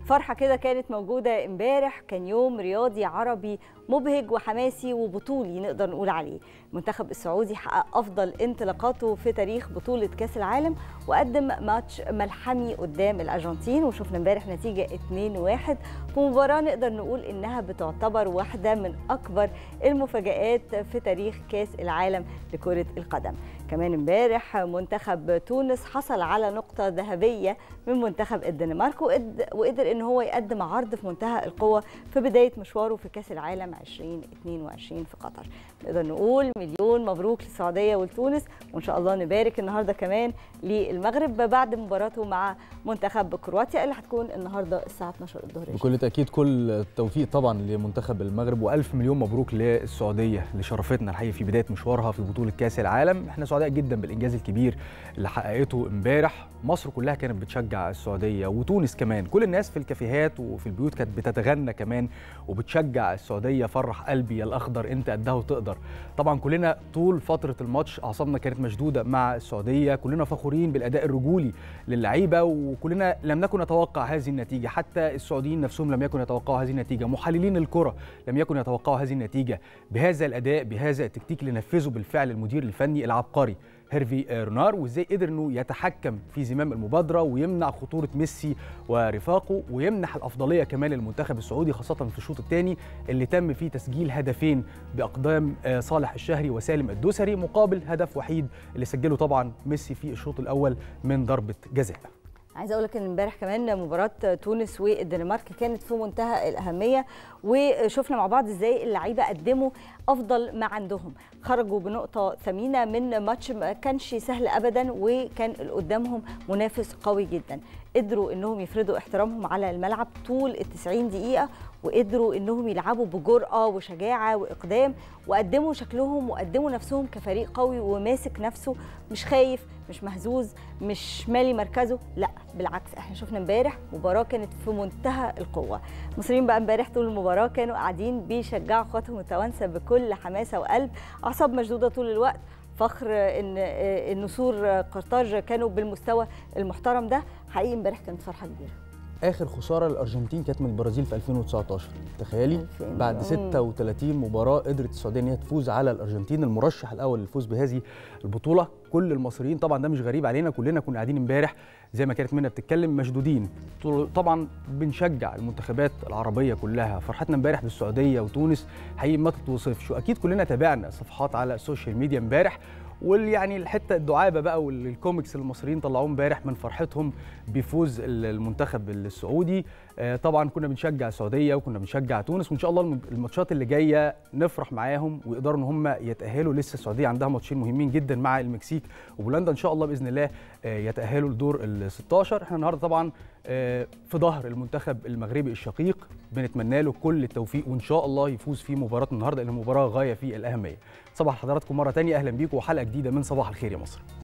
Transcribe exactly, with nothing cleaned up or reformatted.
فرحة كده كانت موجودة امبارح، كان يوم رياضي عربي مبهج وحماسي وبطولي نقدر نقول عليه. المنتخب السعودي حقق أفضل انطلاقاته في تاريخ بطولة كأس العالم وقدم ماتش ملحمي قدام الأرجنتين، وشفنا امبارح نتيجة اتنين واحد في مباراة نقدر نقول إنها بتعتبر واحدة من أكبر المفاجآت في تاريخ كأس العالم لكرة القدم. كمان امبارح منتخب تونس حصل على نقطة ذهبية من منتخب الدنمارك وقدر ان هو يقدم عرض في منتهى القوة في بداية مشواره في كأس العالم ألفين واثنين وعشرين في قطر. نقدر نقول مليون مبروك للسعودية ولتونس، وان شاء الله نبارك النهارده كمان للمغرب بعد مباراته مع منتخب كرواتيا اللي هتكون النهارده الساعة اتناشر الظهر. بكل تأكيد كل التوفيق طبعا لمنتخب المغرب، والف مليون مبروك للسعودية اللي شرفتنا الحقيقة في بداية مشوارها في بطولة كأس العالم. احنا سعداء جدا بالانجاز الكبير اللي حققته امبارح. مصر كلها كانت بتشجع السعوديه وتونس كمان، كل الناس في الكافيهات وفي البيوت كانت بتتغنى كمان وبتشجع السعوديه. فرح قلبي يا الاخضر انت قدها وتقدر. طبعا كلنا طول فتره الماتش اعصابنا كانت مشدوده مع السعوديه، كلنا فخورين بالاداء الرجولي للعيبه، وكلنا لم نكن نتوقع هذه النتيجه. حتى السعوديين نفسهم لم يكونوا يتوقعوا هذه النتيجه، محللين الكره لم يكونوا يتوقعوا هذه النتيجه بهذا الاداء بهذا التكتيك اللي نفذه بالفعل المدير الفني العبقري هيرفي رونار، وازاي قدر انه يتحكم في زمام المبادره ويمنع خطوره ميسي ورفاقه ويمنح الافضليه كمان للمنتخب السعودي، خاصه في الشوط الثاني اللي تم فيه تسجيل هدفين باقدام صالح الشهري وسالم الدوسري مقابل هدف وحيد اللي سجله طبعا ميسي في الشوط الاول من ضربه جزاء. عايزه اقول لك ان امبارح كمان مباراه تونس والدنمارك كانت في منتهى الاهميه، وشفنا مع بعض ازاي اللعيبه قدموا افضل ما عندهم، خرجوا بنقطه ثمينه من ماتش ما كانش سهل ابدا وكان قدامهم منافس قوي جدا. قدروا انهم يفرضوا احترامهم على الملعب طول التسعين دقيقه، وقدروا انهم يلعبوا بجرأه وشجاعه واقدام، وقدموا شكلهم وقدموا نفسهم كفريق قوي وماسك نفسه، مش خايف مش مهزوز مش مالي مركزه، لا بالعكس. احنا شفنا امبارح مباراه كانت في منتهى القوه. المصريين بقى امبارح طول المباراه كانوا قاعدين بيشجعوا اخواتهم التوانسه بكل حماسه وقلب، اعصاب مشدوده طول الوقت، فخر ان النسور قرطاج كانوا بالمستوى المحترم ده. حقيقي امبارح كانت فرحه كبيره. اخر خساره للارجنتين كانت من البرازيل في ألفين وتسعتاشر، تخيلي بعد ستة وثلاثين مباراه قدرت السعوديه ان هي تفوز على الارجنتين المرشح الاول للفوز بهذه البطوله. كل المصريين طبعا ده مش غريب علينا، كلنا كنا قاعدين امبارح زي ما كانت منى بتتكلم مشدودين، طبعا بنشجع المنتخبات العربيه كلها. فرحتنا امبارح بالسعوديه وتونس حقيقي ما تتوصفش، واكيد كلنا تابعنا صفحات على السوشيال ميديا امبارح، واليعني الحته الدعابه بقى والكوميكس اللي المصريين طلعوه امبارح من فرحتهم بفوز المنتخب السعودي. طبعا كنا بنشجع السعوديه وكنا بنشجع تونس، وان شاء الله الماتشات اللي جايه نفرح معاهم ويقدروا ان هم يتاهلوا. لسه السعوديه عندها ماتشين مهمين جدا مع المكسيك وبولندا، ان شاء الله باذن الله يتاهلوا لدور ال ستاشر. احنا النهارده طبعا في ظهر المنتخب المغربي الشقيق، بنتمنى له كل التوفيق وان شاء الله يفوز في مباراه النهارده اللي مباراه غايه في الاهميه. صباح حضراتكم مره ثانيه، اهلا بيكم وحلقه جديده من صباح الخير يا مصر.